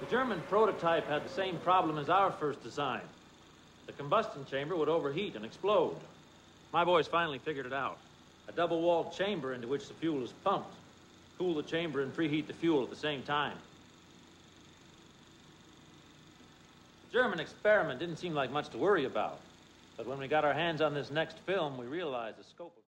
The German prototype had the same problem as our first design. The combustion chamber would overheat and explode. My boys finally figured it out. A double-walled chamber into which the fuel is pumped. Cool the chamber and preheat the fuel at the same time. The German experiment didn't seem like much to worry about. But when we got our hands on this next film, we realized the scope of